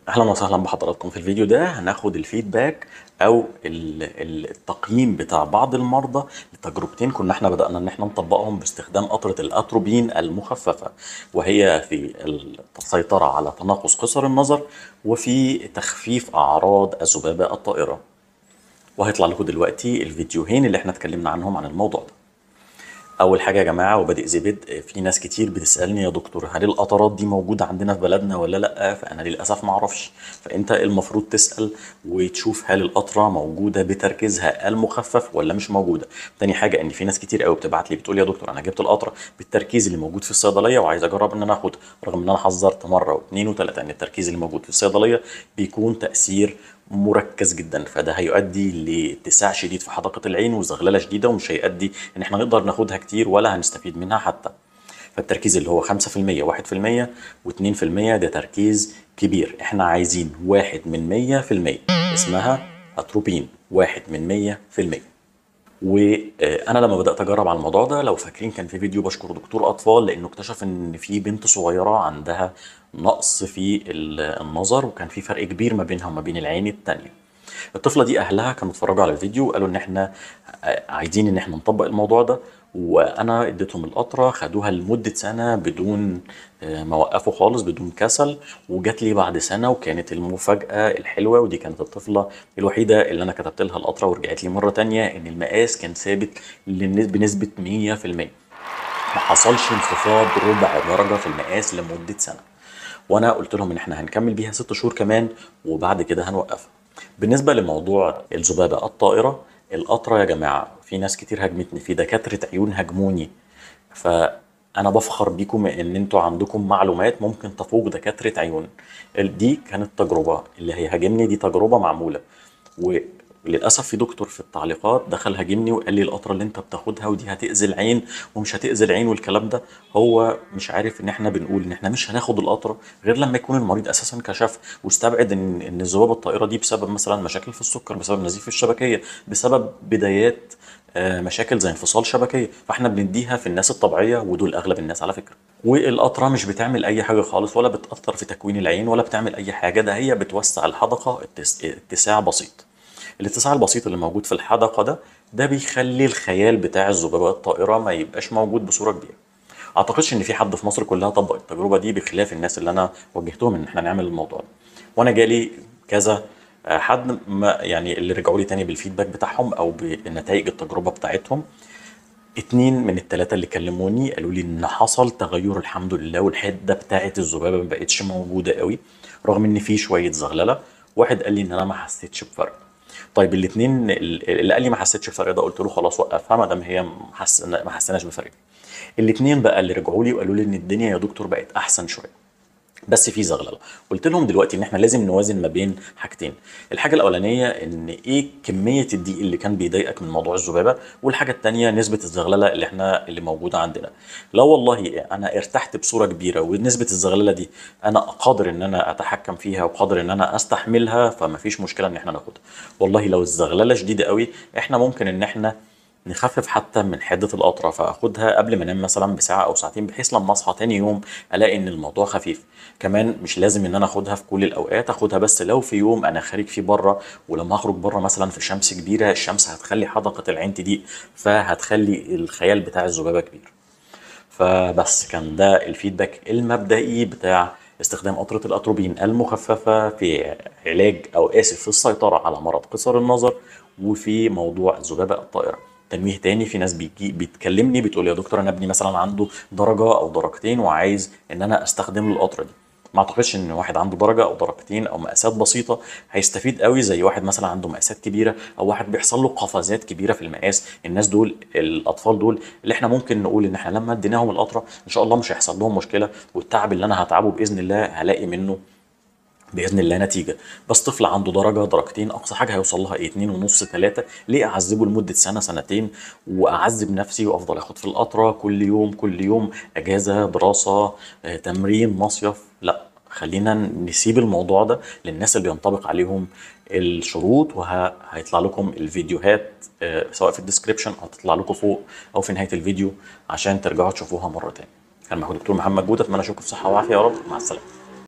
اهلا وسهلا بحضراتكم. في الفيديو ده هناخد الفيدباك او التقييم بتاع بعض المرضى لتجربتين كنا احنا بدأنا ان احنا نطبقهم باستخدام قطرة الاتروبين المخففة، وهي في السيطرة على تناقص قصر النظر وفي تخفيف اعراض الذبابة الطائرة. وهيطلع لكم دلوقتي الفيديوهين اللي احنا اتكلمنا عنهم عن الموضوع ده. اول حاجه يا جماعه وبادئ ذي بدء، في ناس كتير بتسالني يا دكتور هل القطرات دي موجوده عندنا في بلدنا ولا لا؟ فانا للاسف ما اعرفش. فانت المفروض تسال وتشوف هل القطره موجوده بتركيزها المخفف ولا مش موجوده. تاني حاجه ان في ناس كتير قوي بتبعت لي بتقول يا دكتور انا جبت القطره بالتركيز اللي موجود في الصيدليه وعايز اجرب ان انا اخدها، رغم ان انا حذرت مره واثنين وثلاثه ان التركيز اللي موجود في الصيدليه بيكون تاثير مركز جدا، فده هيؤدي لاتساع شديد في حدقة العين وزغللة شديدة، ومش هيؤدي ان احنا نقدر ناخدها كتير ولا هنستفيد منها حتى. فالتركيز اللي هو 5% 1% و2% ده تركيز كبير. احنا عايزين 1/100%، اسمها اتروبين 1/100%. وانا لما بدات اجرب على الموضوع ده، لو فاكرين كان في فيديو بشكر دكتور اطفال لانه اكتشف ان في بنت صغيره عندها نقص في النظر، وكان في فرق كبير ما بينها وما بين العين التانية. الطفله دي اهلها كانوا اتفرجوا على الفيديو وقالوا ان احنا عايزين ان احنا نطبق الموضوع ده، وانا اديتهم القطره خدوها لمده سنه بدون ما وقفوا خالص، بدون كسل. وجات لي بعد سنه وكانت المفاجاه الحلوه، ودي كانت الطفله الوحيده اللي انا كتبت لها القطره ورجعت لي مره تانية، ان المقاس كان ثابت بنسبه 100%. ما حصلش انخفاض ربع درجه في المقاس لمده سنه. وانا قلت لهم ان احنا هنكمل بيها 6 شهور كمان وبعد كده هنوقفها. بالنسبه لموضوع الذبابه الطائره، القطره يا جماعه في ناس كتير هاجمتني، في دكاتره عيون هاجموني، فانا بفخر بيكم ان انتوا عندكم معلومات ممكن تفوق دكاتره عيون. دي كانت تجربه، اللي هيهاجمني دي تجربه معموله. وللاسف في دكتور في التعليقات دخل هاجمني وقال لي القطره اللي انت بتاخدها ودي هتاذي العين ومش هتاذي العين والكلام ده. هو مش عارف ان احنا بنقول ان احنا مش هناخد القطره غير لما يكون المريض اساسا كشف واستبعد ان الذبابه الطائره دي بسبب مثلا مشاكل في السكر، بسبب نزيف الشبكيه، بسبب بدايات مشاكل زي انفصال شبكيه. فاحنا بنديها في الناس الطبيعيه، ودول اغلب الناس على فكره. والقطره مش بتعمل اي حاجه خالص، ولا بتاثر في تكوين العين، ولا بتعمل اي حاجه. ده هي بتوسع الحدقه اتساع بسيط. الاتساع البسيط اللي موجود في الحدقه ده بيخلي الخيال بتاع الذبابه الطائره ما يبقاش موجود بصوره كبيره. اعتقدش ان في حد في مصر كلها طبق التجربه دي بخلاف الناس اللي انا وجهتهم ان احنا نعمل الموضوع ده. وانا جالي كذا حد، ما يعني اللي رجعوا لي تاني بالفيدباك بتاعهم او بنتائج التجربه بتاعتهم. 2 من ال3 اللي كلموني قالوا لي ان حصل تغير الحمد لله، والحده بتاعه الذبابه ما بقتش موجوده قوي رغم ان في شويه زغلله. واحد قال لي ان انا ما حسيتش بفرق. طيب الاثنين اللي قال لي ما حسيتش بفرق ده قلت له خلاص وقفها ما دام هي ما حسيناش بفرق. الاثنين بقى اللي رجعوا لي وقالوا لي ان الدنيا يا دكتور بقت احسن شويه بس في زغلله. قلت لهم دلوقتي ان احنا لازم نوازن ما بين حاجتين. الحاجه الاولانيه ان ايه كميه الدقيق اللي كان بيضايقك من موضوع الذبابه، والحاجه الثانيه نسبه الزغلله اللي موجوده عندنا. لا والله انا ارتحت بصوره كبيره ونسبه الزغلله دي انا قادر ان انا اتحكم فيها وقادر ان انا استحملها، فما فيش مشكله ان احنا ناخدها. والله لو الزغلله شديده قوي احنا ممكن ان احنا نخفف حتى من حدة القطرة، فاخدها قبل ما انام مثلا بساعة او ساعتين، بحيث لما اصحى تاني يوم الاقي ان الموضوع خفيف. كمان مش لازم ان انا اخدها في كل الاوقات، اخدها بس لو في يوم انا خارج فيه بره، ولما اخرج بره مثلا في شمس كبيرة الشمس هتخلي حدقة العين تضيق، فهتخلي الخيال بتاع الذبابة كبير. فبس كان ده الفيدباك المبدئي بتاع استخدام قطرة الأتروبين المخففة في علاج أو آسف في السيطرة على مرض قصر النظر وفي موضوع الذبابة الطائرة. تنويه تاني، في ناس بتكلمني بتقول يا دكتور انا ابني مثلا عنده درجة او درجتين وعايز ان انا استخدم له القطرة دي. ما اعتقدش ان واحد عنده درجه او درجتين او مقاسات بسيطه هيستفيد قوي زي واحد مثلا عنده مقاسات كبيره، او واحد بيحصل له قفزات كبيره في المقاس. الناس دول الاطفال دول اللي احنا ممكن نقول ان احنا لما اديناهم القطره ان شاء الله مش هيحصل لهم مشكله، والتعب اللي انا هتعبه باذن الله هلاقي منه باذن الله نتيجه. بس طفل عنده درجه درجتين اقصى حاجه هيوصل لها ايه، 2.5 3، ليه اعذبه لمده سنه سنتين واعذب نفسي وافضل اخد في القطره كل يوم كل يوم، اجازه دراسه تمرين مصيف؟ لا، خلينا نسيب الموضوع ده للناس اللي ينطبق عليهم الشروط. وهيطلع لكم الفيديوهات سواء في الديسكريبشن او تطلع لكم فوق او في نهايه الفيديو عشان ترجعوا تشوفوها مره تاني. كان معكم دكتور محمد جودة، اتمنى اشوفكم في صحه وعافيه يا رب. مع السلامه.